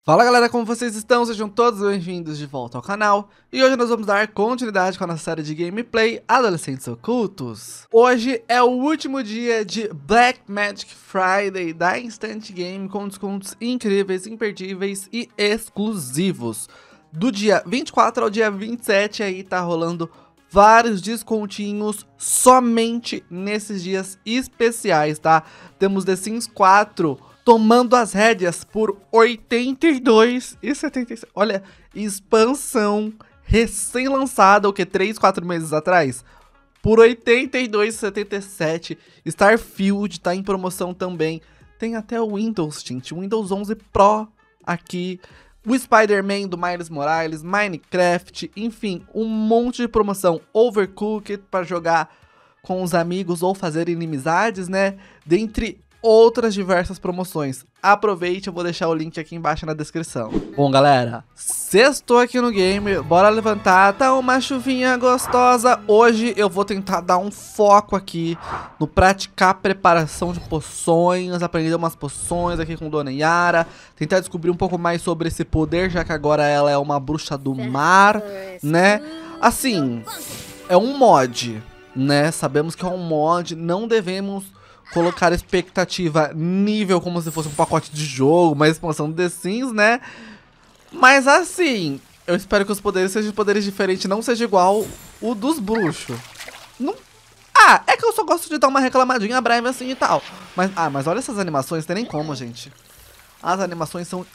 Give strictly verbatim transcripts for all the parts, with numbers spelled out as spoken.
Fala galera, como vocês estão? Sejam todos bem-vindos de volta ao canal. E hoje nós vamos dar continuidade com a nossa série de gameplay Adolescentes Ocultos. Hoje é o último dia de Black Magic Friday da Instant Game, com descontos incríveis, imperdíveis e exclusivos. Do dia vinte e quatro ao dia vinte e sete aí tá rolando vários descontinhos somente nesses dias especiais, tá? Temos The Sims quatro tomando as rédeas por oitenta e dois reais e setenta e sete centavos. Olha, expansão recém-lançada, o que? três, quatro meses atrás? Por oitenta e dois reais e setenta e sete centavos. Starfield tá em promoção também. Tem até o Windows, gente. Windows onze Pro aqui. O Spider-Man do Miles Morales, Minecraft, enfim, um monte de promoção. Overcooked para jogar com os amigos ou fazer inimizades, né? Dentre outras diversas promoções. Aproveite, eu vou deixar o link aqui embaixo na descrição. Bom, galera, sextou aqui no game, bora levantar, tá uma chuvinha gostosa. Hoje eu vou tentar dar um foco aqui no praticar preparação de poções, aprender umas poções aqui com Dona Yara, tentar descobrir um pouco mais sobre esse poder, já que agora ela é uma bruxa do mar, né? Assim, é um mod, né? Sabemos que é um mod, não devemos colocar expectativa nível como se fosse um pacote de jogo, uma expansão do The Sims, né? Mas assim, eu espero que os poderes sejam poderes diferentes, não seja igual o dos bruxos. Não... Ah, é que eu só gosto de dar uma reclamadinha breve assim e tal. Mas, ah, mas olha essas animações, não tem nem como, gente. As animações são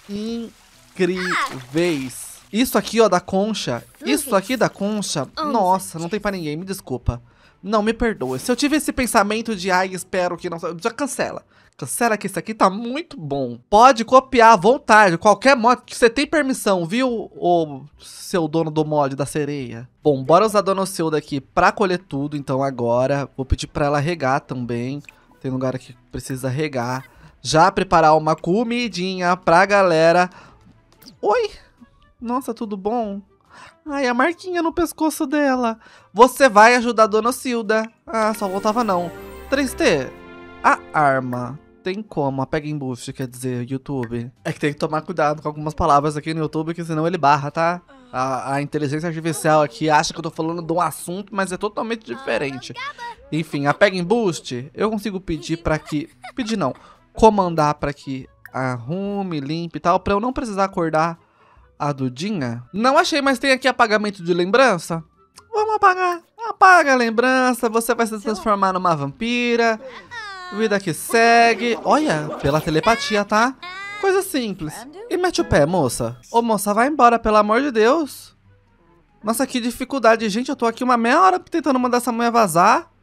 incríveis. Isso aqui, ó, da concha. Isso aqui da concha, nossa, não tem pra ninguém, me desculpa. Não, me perdoa. Se eu tive esse pensamento de, ai, espero que não... Já cancela. Cancela que isso aqui tá muito bom. Pode copiar à vontade, qualquer mod, que você tem permissão, viu, o seu dono do mod da sereia? Bom, bora usar a Dona Ocilda aqui pra colher tudo, então agora. Vou pedir pra ela regar também. Tem lugar aqui que precisa regar. Já preparar uma comidinha pra galera. Oi! Nossa, tudo bom? Ai, a marquinha no pescoço dela. Você vai ajudar a Dona Ocilda. Ah, só voltava não. três T, a arma. Tem como, a pega em boost, quer dizer, YouTube. É que tem que tomar cuidado com algumas palavras aqui no YouTube, que senão ele barra, tá? A, a inteligência artificial aqui acha que eu tô falando de um assunto, mas é totalmente diferente. Enfim, a pega em boost, eu consigo pedir pra que... Pedir não, comandar pra que arrume, limpe e tal, pra eu não precisar acordar a Dudinha. Não achei, mas tem aqui apagamento de lembrança. Vamos apagar. Apaga a lembrança, você vai se transformar numa vampira. Vida que segue. Olha, pela telepatia, tá? Coisa simples. E mete o pé, moça. Ô, moça, vai embora, pelo amor de Deus. Nossa, que dificuldade. Gente, eu tô aqui uma meia hora tentando mandar essa mulher vazar.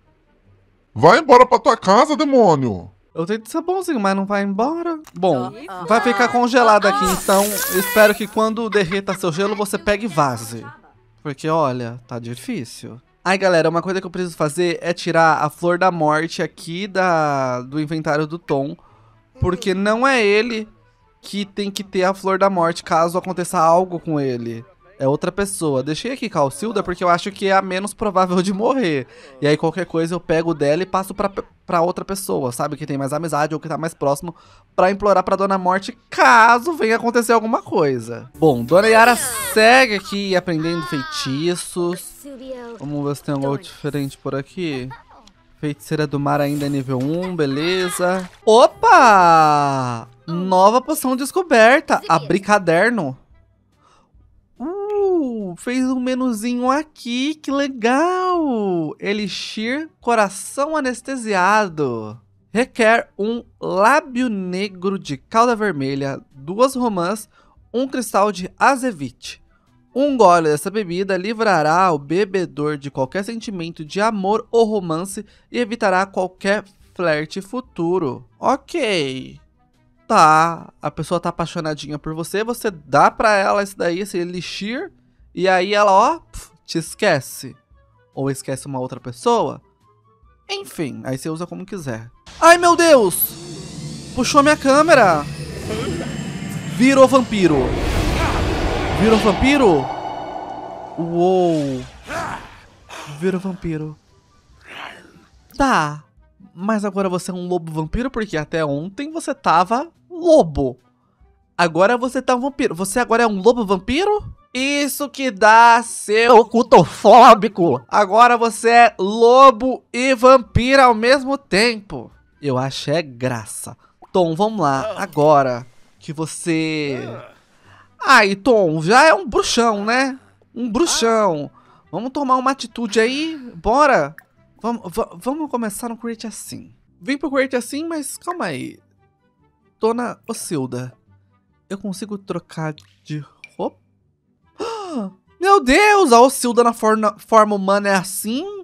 Vai embora pra tua casa, demônio. Eu tento ser bonzinho, mas não vai embora. Bom, vai ficar congelado aqui, então espero que quando derreta seu gelo, você pegue e vaze. Porque, olha, tá difícil. Aí, galera, uma coisa que eu preciso fazer é tirar a Flor da Morte aqui da, do inventário do Tom. Porque não é ele que tem que ter a Flor da Morte caso aconteça algo com ele. É outra pessoa. Deixei aqui com a Ocilda porque eu acho que é a menos provável de morrer. E aí qualquer coisa eu pego dela e passo pra, pra outra pessoa, sabe? Que tem mais amizade ou que tá mais próximo, pra implorar pra Dona Morte caso venha acontecer alguma coisa. Bom, Dona Yara segue aqui aprendendo feitiços. Vamos ver se tem algo diferente por aqui. Feiticeira do mar ainda é nível um, beleza. Opa! Nova poção descoberta. Abrir caderno. Uh, fez um menuzinho aqui, que legal! Elixir coração anestesiado. Requer um lábio negro de cauda vermelha, duas romãs, um cristal de azevite. Um gole dessa bebida livrará o bebedor de qualquer sentimento de amor ou romance e evitará qualquer flerte futuro. Ok. Tá, a pessoa tá apaixonadinha por você, você dá pra ela isso daí, esse elixir, e aí ela, ó, pf, te esquece. Ou esquece uma outra pessoa. Enfim, aí você usa como quiser. Ai, meu Deus! Puxou minha câmera. Virou vampiro. Virou vampiro? Uou. Virou vampiro. Tá. Mas agora você é um lobo vampiro porque até ontem você tava lobo. Agora você tá um vampiro. Você agora é um lobo vampiro? Isso que dá, seu cultofóbico. Agora você é lobo e vampiro ao mesmo tempo. Eu acho é graça. Tom, vamos lá. Agora que você... Ai, Tom, já é um bruxão, né? Um bruxão. Vamos tomar uma atitude aí? Bora. Vamos, vamos começar no Create assim. Vim pro Create assim, mas calma aí. Dona Ocilda, eu consigo trocar de roupa? Meu Deus, a Ocilda na forma, forma humana é assim?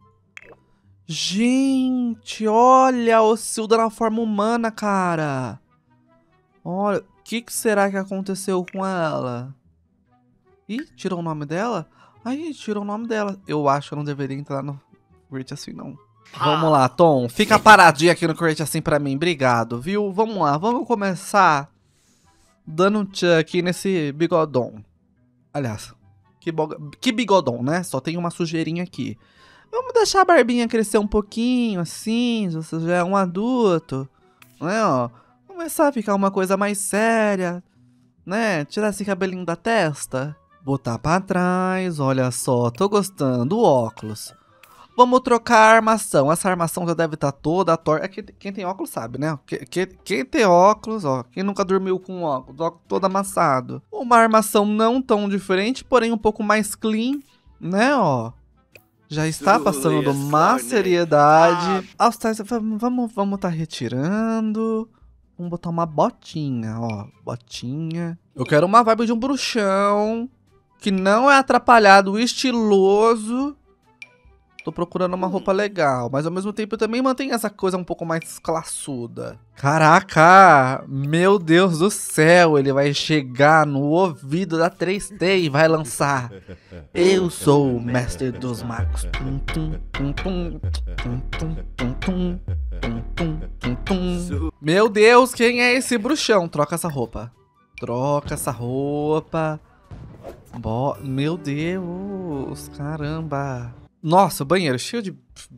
Gente, olha a Ocilda na forma humana, cara. Olha, o que, que será que aconteceu com ela? Ih, tirou o nome dela? Aí, tirou o nome dela. Eu acho que eu não deveria entrar no Create assim, não. Vamos lá, Tom. Fica paradinho aqui no Create assim pra mim. Obrigado, viu? Vamos lá, vamos começar dando um tchan aqui nesse bigodão. Aliás, que, que bigodão, né? Só tem uma sujeirinha aqui. Vamos deixar a barbinha crescer um pouquinho, assim, você já é um adulto, né, ó. Começar a ficar uma coisa mais séria, né? Tirar esse cabelinho da testa. Botar pra trás, olha só, tô gostando, o óculos. Vamos trocar a armação. Essa armação já deve estar toda torta. É que, quem tem óculos sabe, né? Que, que, quem tem óculos, ó. Quem nunca dormiu com óculos, óculos todo amassado. Uma armação não tão diferente, porém um pouco mais clean, né, ó. Já está passando uma seriedade. Ah, vamos, vamos, vamos tá retirando. Vamos botar uma botinha, ó. Botinha. Eu quero uma vibe de um bruxão. Que não é atrapalhado, estiloso. Tô procurando uma roupa legal, mas ao mesmo tempo eu também mantenho essa coisa um pouco mais classuda. Caraca, meu Deus do céu, ele vai chegar no ouvido da três T e vai lançar: eu sou o mestre dos magos. Tum, tum, tum, tum, tum, tum, tum, tum, tum, tum, tum. Meu Deus, quem é esse bruxão? Troca essa roupa. Troca essa roupa. Bo meu Deus, caramba. Nossa, o banheiro cheio de...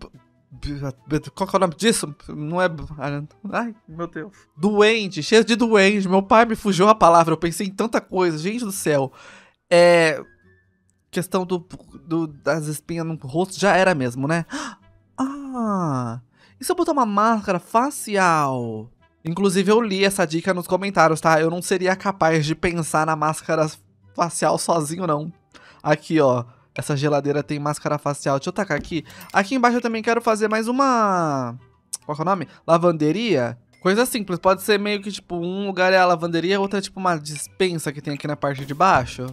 Qual que é o nome disso? Não é... Ai, meu Deus. Doente, cheio de doente. Meu pai me fugiu a palavra. Eu pensei em tanta coisa. Gente do céu. É... Questão do, do, das espinhas no rosto já era mesmo, né? Ah... E se eu botar uma máscara facial? Inclusive eu li essa dica nos comentários, tá? Eu não seria capaz de pensar na máscara facial sozinho, não. Aqui, ó. Essa geladeira tem máscara facial. Deixa eu tacar aqui. Aqui embaixo eu também quero fazer mais uma... Qual que é o nome? Lavanderia. Coisa simples. Pode ser meio que, tipo, um lugar é a lavanderia, outra é, tipo, uma dispensa que tem aqui na parte de baixo.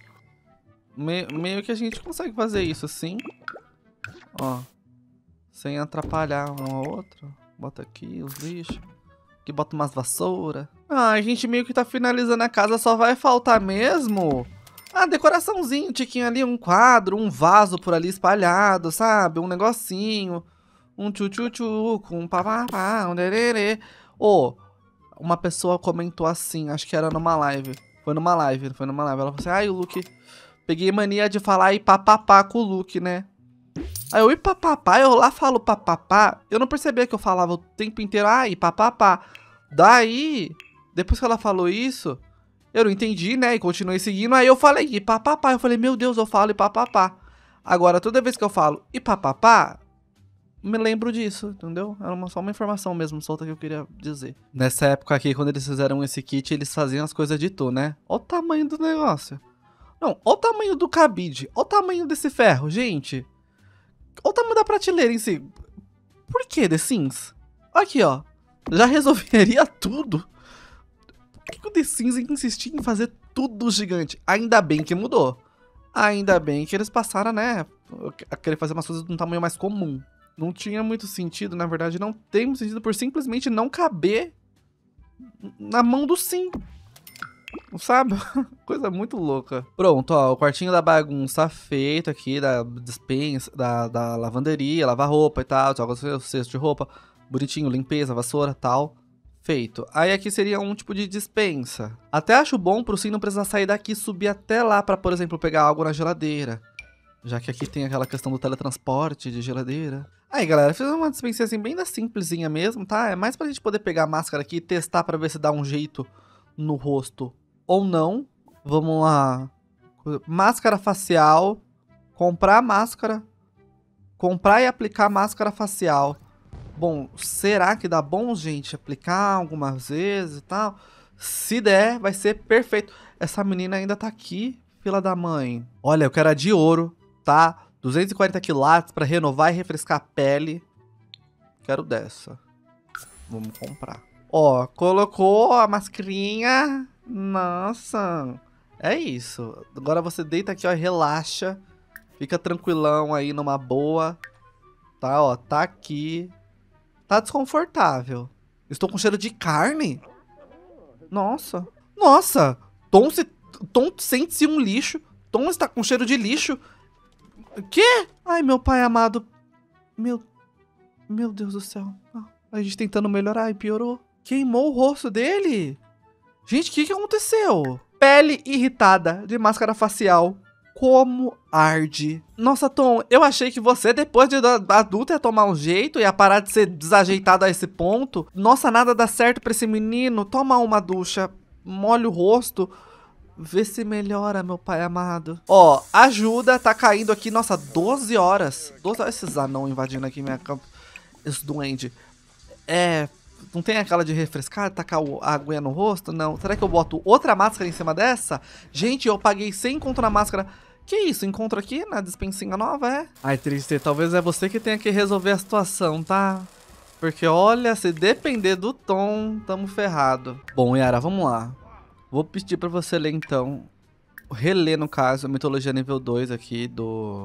Me... Meio que a gente consegue fazer isso, assim. Ó. Sem atrapalhar um ao outro. Bota aqui os lixos. Aqui bota umas vassouras. Ah, a gente meio que tá finalizando a casa. Só vai faltar mesmo... Ah, decoraçãozinho, um tiquinho ali, um quadro, um vaso por ali espalhado, sabe? Um negocinho, um tchu-tchu-tchu, com um papapá, um dererê. Ô, oh, uma pessoa comentou assim, acho que era numa live. Foi numa live, foi numa live. Ela falou assim, ai, o Luke... Peguei mania de falar ipapapá com o Luke, né? Aí eu, ipapapá, eu lá falo papapá. Eu não percebia que eu falava o tempo inteiro, ai, ipapapá. Daí, depois que ela falou isso... Eu não entendi, né? E continuei seguindo. Aí eu falei ipapapá. Eu falei, meu Deus, eu falo ipapapá. Agora, toda vez que eu falo ipapapá, me lembro disso, entendeu? Era uma, só uma informação mesmo, solta que eu queria dizer. Nessa época aqui, quando eles fizeram esse kit, eles faziam as coisas de tu, né? Olha o tamanho do negócio. Não, olha o tamanho do cabide. Olha o tamanho desse ferro, gente. Olha o tamanho da prateleira em si. Por que The Sims? Aqui, ó. Já resolveria tudo. Por que o The Sims insistia em fazer tudo gigante? Ainda bem que mudou. Ainda bem que eles passaram, né, a querer fazer umas coisas de um tamanho mais comum. Não tinha muito sentido, na verdade, não tem muito sentido por simplesmente não caber na mão do Sim. Sabe? Coisa muito louca. Pronto, ó, o quartinho da bagunça feito aqui, da dispensa, da, da lavanderia, lavar roupa e tal, joga o cesto de roupa, bonitinho, limpeza, vassoura e tal. Feito. Aí aqui seria um tipo de dispensa. Até acho bom pro Sim não precisar sair daqui e subir até lá pra, por exemplo, pegar algo na geladeira. Já que aqui tem aquela questão do teletransporte de geladeira. Aí, galera, fiz uma dispensinha assim bem da simplesinha mesmo, tá? É mais pra gente poder pegar a máscara aqui e testar pra ver se dá um jeito no rosto ou não. Vamos lá. Máscara facial. Comprar máscara. Comprar e aplicar máscara facial. Bom, será que dá bom, gente? Aplicar algumas vezes e tal? Se der, vai ser perfeito. Essa menina ainda tá aqui, fila da mãe. Olha, eu quero a de ouro, tá? duzentos e quarenta quilates pra renovar e refrescar a pele. Quero dessa. Vamos comprar. Ó, colocou a mascarinha. Nossa. É isso. Agora você deita aqui, ó, e relaxa. Fica tranquilão aí, numa boa. Tá, ó, tá aqui. Tá desconfortável. Estou com cheiro de carne? Nossa. Nossa. Tom, se, Tom sente-se um lixo. Tom está com cheiro de lixo. Quê? Ai, meu pai amado. Meu... Meu Deus do céu. A gente tentando melhorar e piorou. Queimou o rosto dele. Gente, o que, que aconteceu? Pele irritada de máscara facial. Como arde. Nossa, Tom, eu achei que você, depois de adulto, ia tomar um jeito, ia parar de ser desajeitado a esse ponto. Nossa, nada dá certo pra esse menino. Toma uma ducha, molha o rosto, vê se melhora, meu pai amado. Ó, ajuda, tá caindo aqui, nossa, doze horas. doze horas, esses anão invadindo aqui minha campo. Esse duende. É... Não tem aquela de refrescar, tacar a aguinha no rosto? Não. Será que eu boto outra máscara em cima dessa? Gente, eu paguei cem conto na máscara. Que isso? Encontro aqui na dispensinha nova, é? Ai, triste. Talvez é você que tenha que resolver a situação, tá? Porque, olha, se depender do Tom, tamo ferrado. Bom, Yara, vamos lá. Vou pedir pra você ler, então. Reler, no caso, a mitologia nível dois aqui do...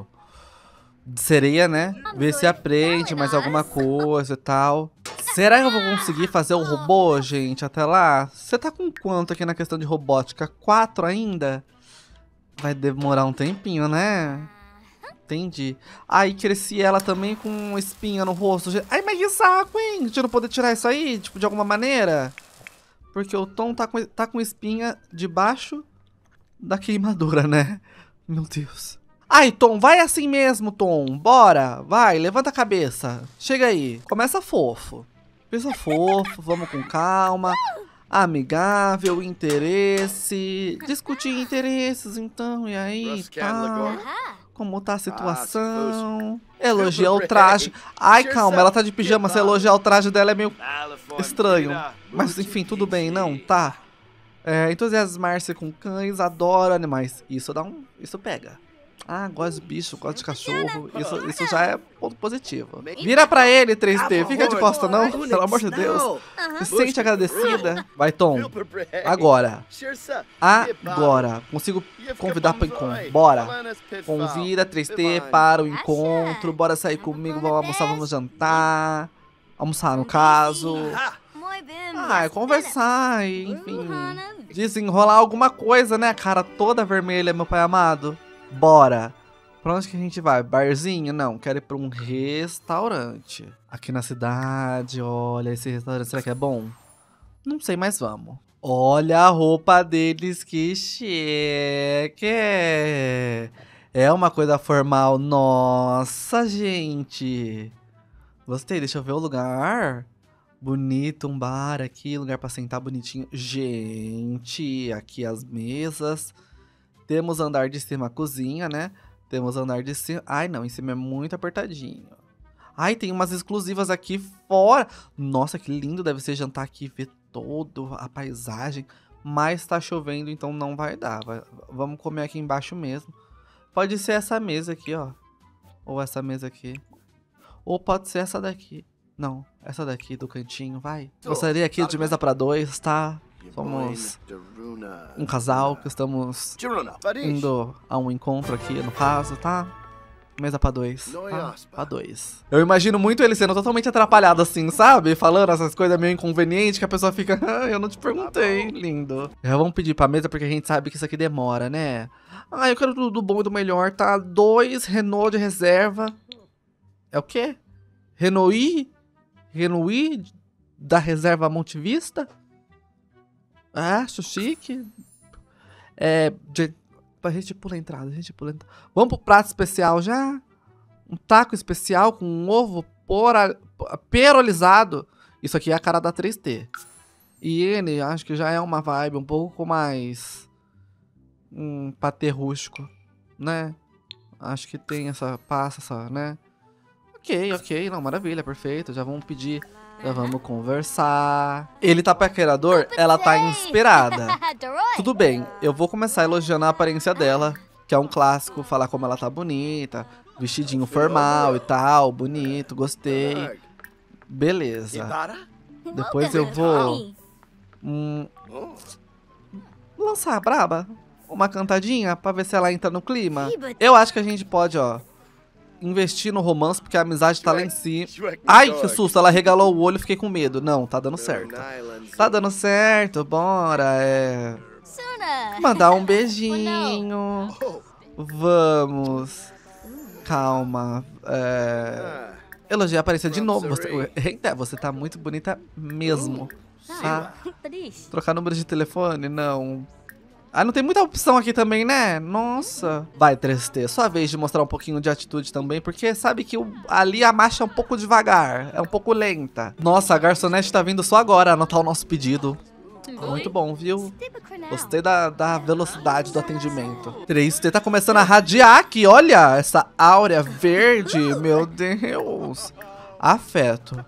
de sereia, né? Ver se aprende mais alguma coisa e tal. Será que eu vou conseguir fazer o robô, gente, até lá? Você tá com quanto aqui na questão de robótica? Quatro ainda? Vai demorar um tempinho, né? Entendi. Aí cresci ela também com espinha no rosto. Ai, mas que saco, hein? A gente não poder tirar isso aí, tipo, de alguma maneira? Porque o Tom tá com, tá com espinha debaixo da queimadura, né? Meu Deus. Ai, Tom, vai assim mesmo, Tom. Bora, vai, levanta a cabeça. Chega aí, começa fofo. Começa fofo, vamos com calma. Amigável, interesse. Discutir interesses, então, e aí, tá? Como tá a situação? Elogiar o traje. Ai, calma, ela tá de pijama. Se elogiar o traje dela é meio estranho. Mas, enfim, tudo bem, não? Tá. É, entusiasmar-se com cães, adoro animais. Isso dá um... Isso pega. Ah, gosto de bicho, gosto de cachorro. Isso, isso já é ponto positivo. Vira pra ele, três D. Fica de costa, não. Pelo amor de Deus. Se sente agradecida. Vai, Tom. Agora. Agora. Consigo convidar para o encontro. Bora. Convida três D para o encontro. Bora sair comigo. Vamos almoçar, vamos jantar. Almoçar, no caso. Ah, é conversar, enfim. Desenrolar alguma coisa, né? A cara toda vermelha, meu pai amado. Bora. Pra onde que a gente vai? Barzinho? Não, quero ir pra um restaurante. Aqui na cidade, olha, esse restaurante, será que é bom? Não sei, mas vamos. Olha a roupa deles, que chique. É uma coisa formal. Nossa, gente. Gostei, deixa eu ver o lugar. Bonito, um bar aqui, lugar pra sentar bonitinho. Gente, aqui as mesas. Temos andar de cima a cozinha, né? Temos andar de cima... Ai, não, em cima é muito apertadinho. Ai, tem umas exclusivas aqui fora. Nossa, que lindo deve ser jantar aqui, ver toda a paisagem. Mas tá chovendo, então não vai dar. Vai... Vamos comer aqui embaixo mesmo. Pode ser essa mesa aqui, ó. Ou essa mesa aqui. Ou pode ser essa daqui. Não, essa daqui do cantinho, vai. Gostaria aqui de mesa pra dois, tá? Somos um casal que estamos indo a um encontro aqui, no caso, tá? Mesa pra dois, tá? Pra dois. Eu imagino muito ele sendo totalmente atrapalhado assim, sabe? Falando essas coisas meio inconvenientes que a pessoa fica... Ah, eu não te perguntei, lindo. Já vamos pedir pra mesa porque a gente sabe que isso aqui demora, né? Ah, eu quero tudo do bom e do melhor, tá? Dois Renault de reserva. É o quê? Renault? Renault da reserva Monte Vista? Ah, acho chique. É, de, a gente pula a entrada, a gente pula a entrada. Vamos pro prato especial já? Um taco especial com um ovo pora, perolizado. Isso aqui é a cara da três T. E ele, acho que já é uma vibe um pouco mais... Um patê rústico, né? Acho que tem essa... Passa essa, né? Ok, ok, não, maravilha, perfeito. Já vamos pedir... Já vamos conversar. Ele tá paquerador, ela tá inspirada. Tudo bem, eu vou começar elogiando a aparência dela, que é um clássico, falar como ela tá bonita, vestidinho formal e tal, bonito, gostei. Beleza. Depois eu vou hum, lançar a braba, uma cantadinha pra ver se ela entra no clima. Eu acho que a gente pode, ó, investir no romance, porque a amizade tá lá em cima. Ai, que susto, ela regalou o olho e fiquei com medo. Não, tá dando certo. Tá dando certo, bora, é... Mandar um beijinho. Vamos. Calma. É... Elogiar a aparência de novo. Você... Eita, você tá muito bonita mesmo. Tá? Trocar número de telefone? Não. Ah, não tem muita opção aqui também, né? Nossa. Vai, três T. Sua vez de mostrar um pouquinho de atitude também, porque sabe que o, ali a marcha é um pouco devagar. É um pouco lenta. Nossa, a garçonete tá vindo só agora anotar o nosso pedido. Muito bom, viu? Gostei da, da velocidade do atendimento. três T tá começando a radiar aqui, olha! Essa áurea verde, meu Deus. Afeto.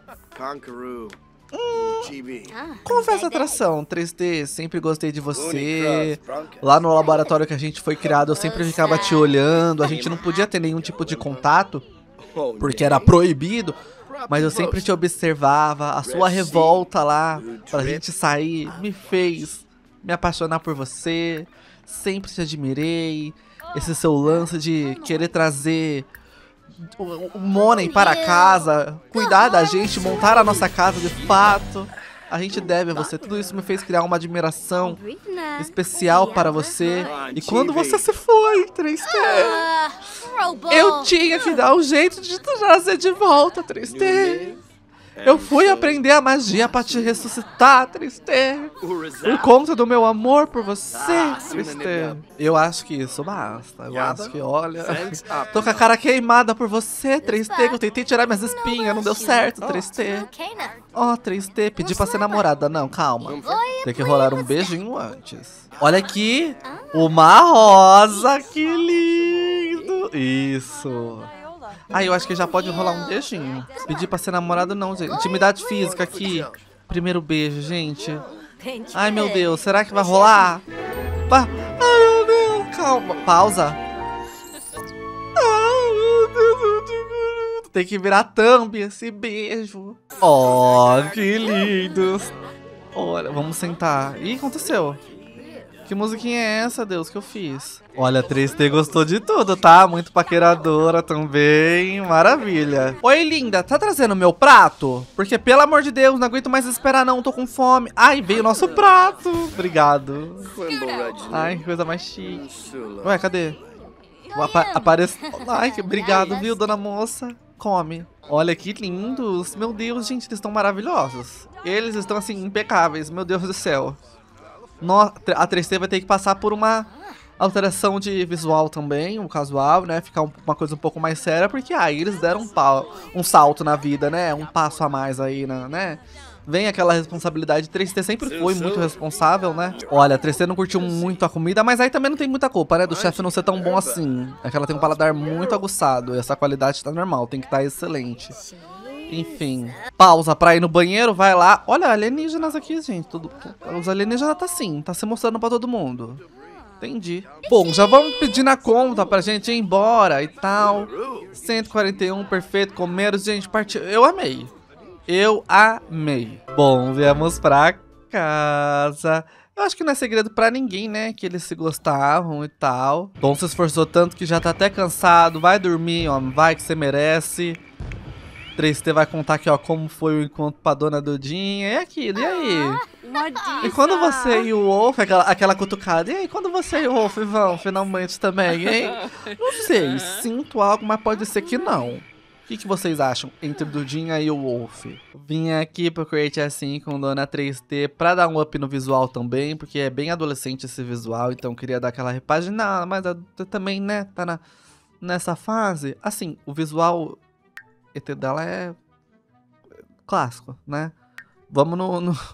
Hum, confessa atração, três T, sempre gostei de você. Lá no laboratório que a gente foi criado, eu sempre ficava te olhando. A gente não podia ter nenhum tipo de contato, porque era proibido. Mas eu sempre te observava. A sua revolta lá pra gente sair me fez me apaixonar por você. Sempre te admirei. Esse seu lance de querer trazer o money para casa, cuidar da gente, montar a nossa casa de fato. A gente deve a você. Tudo isso me fez criar uma admiração especial para você. E quando você se foi, três T, eu tinha que dar um jeito de te trazer de volta, três T. Eu fui aprender a magia pra te ressuscitar, três T. Por conta do meu amor por você, três T. Eu acho que isso basta. Eu acho que, olha... Tô com a cara queimada por você, três T. Eu tentei tirar minhas espinhas, não deu certo, três T. Ó, oh, três T, pedi pra ser namorada. Não, calma. Tem que rolar um beijinho antes. Olha aqui. Uma rosa, que lindo. Isso. Aí, eu acho que já pode rolar um beijinho. Pedir pra ser namorado não, gente. Intimidade física aqui. Primeiro beijo, gente. Ai, meu Deus. Será que vai rolar? Pa... Ai, meu Deus. Calma. Pausa. Ai, meu Deus. Tem que virar thumb esse beijo. Ó, oh, que lindos. Olha, vamos sentar. Ih, aconteceu. Que musiquinha é essa, Deus, que eu fiz? Olha, três T gostou de tudo, tá? Muito paqueradora também, maravilha. Oi, linda, tá trazendo meu prato? Porque, pelo amor de Deus, não aguento mais esperar não, tô com fome. Ai, veio o nosso prato. Obrigado. Ai, que coisa mais chique. Ué, cadê? Apa aparece... Ai, que obrigado, viu, dona moça? Come. Olha que lindos. Meu Deus, gente, eles estão maravilhosos. Eles estão, assim, impecáveis, meu Deus do céu. No, a três T vai ter que passar por uma alteração de visual também, um casual, né? Ficar um, uma coisa um pouco mais séria, porque aí ah, eles deram um, pau, um salto na vida, né? Um passo a mais aí, né? Vem aquela responsabilidade. três T sempre foi muito responsável, né? Olha, a três T não curtiu muito a comida, mas aí também não tem muita culpa, né? Do chefe não ser tão bom assim. É que ela tem um paladar muito aguçado e essa qualidade tá normal, tem que estar excelente. Enfim, pausa pra ir no banheiro, vai lá. Olha, alienígenas aqui, gente. Tudo, os alienígenas tá assim, tá se mostrando pra todo mundo. Entendi. Bom, já vamos pedir na conta pra gente ir embora e tal. cento e quarenta e um, perfeito. Comeram, gente, partiu. Eu amei. Eu amei. Bom, viemos pra casa. Eu acho que não é segredo pra ninguém, né? Que eles se gostavam e tal. Dom se esforçou tanto que já tá até cansado. Vai dormir, ó. Vai que você merece. três T vai contar aqui, ó, como foi o encontro pra dona Dudinha. E aquilo, e aí? E quando você e o Wolf, aquela, aquela cutucada, e aí, quando você e o Wolf vão finalmente também, hein? Não sei, sinto algo, mas pode ser que não. O que, que vocês acham entre Dudinha e o Wolf? Vim aqui pro Create assim com dona três T pra dar um up no visual também, porque é bem adolescente esse visual, então queria dar aquela repaginada, mas a, também, né, tá na, nessa fase. Assim, o visual... E T dela é clássico, né? Vamos no, no,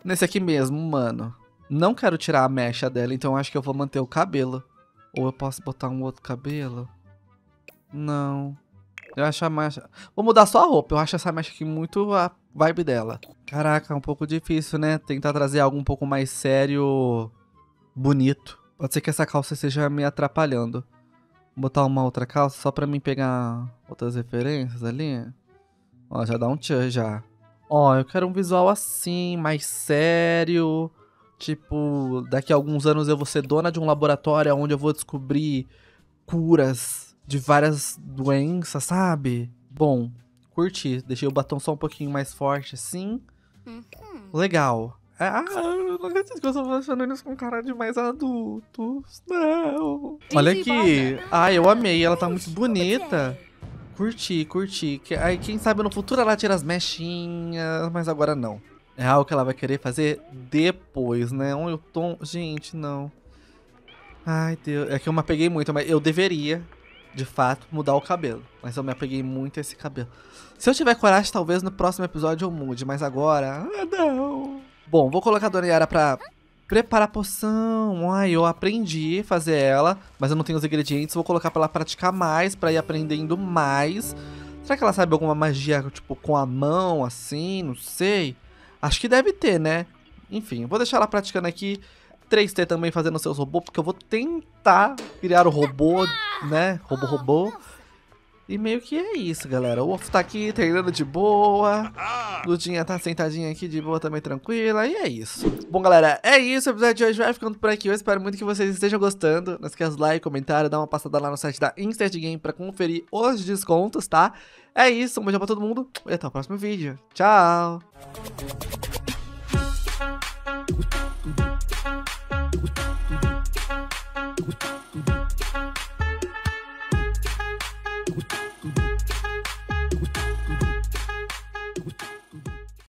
Nesse aqui mesmo, mano. Não quero tirar a mecha dela, então acho que eu vou manter o cabelo. Ou eu posso botar um outro cabelo? Não. Eu acho a mecha... Vou mudar só a roupa. Eu acho essa mecha aqui muito a vibe dela. Caraca, é um pouco difícil, né? Tentar trazer algo um pouco mais sério, bonito. Pode ser que essa calça esteja me atrapalhando. Vou botar uma outra calça só pra mim pegar outras referências ali. Ó, já dá um tchan já. Ó, eu quero um visual assim, mais sério. Tipo, daqui a alguns anos eu vou ser dona de um laboratório onde eu vou descobrir curas de várias doenças, sabe? Bom, curti. Deixei o batom só um pouquinho mais forte assim. Legal. Ah, eu não acredito que eu tô fazendo isso com cara de mais adultos. Não. Olha aqui. Ai, eu amei. Ela tá muito bonita. Curti, curti. Aí, quem sabe no futuro ela tira as mechinhas, mas agora não. É algo que ela vai querer fazer depois, né? Onde eu tô... Gente, não. Ai, Deus. É que eu me apeguei muito, mas eu deveria, de fato, mudar o cabelo. Mas eu me apeguei muito a esse cabelo. Se eu tiver coragem, talvez no próximo episódio eu mude, mas agora... Ah, não. Bom, vou colocar a Dona Yara pra preparar a poção. Ai, eu aprendi a fazer ela, mas eu não tenho os ingredientes. Vou colocar pra ela praticar mais, pra ir aprendendo mais. Será que ela sabe alguma magia, tipo, com a mão, assim? Não sei. Acho que deve ter, né? Enfim, vou deixar ela praticando aqui. três T também fazendo seus robôs, porque eu vou tentar criar o robô, né? Robô-robô. E meio que é isso, galera. O Wolf tá aqui treinando de boa. Ludinha tá sentadinha aqui de boa também, tranquila. E é isso. Bom, galera, é isso. O episódio de hoje vai ficando por aqui. Eu espero muito que vocês estejam gostando. Não esqueça de like, comentário, dá uma passada lá no site da Instant Game pra conferir os descontos, tá? É isso. Um beijo pra todo mundo e até o próximo vídeo. Tchau!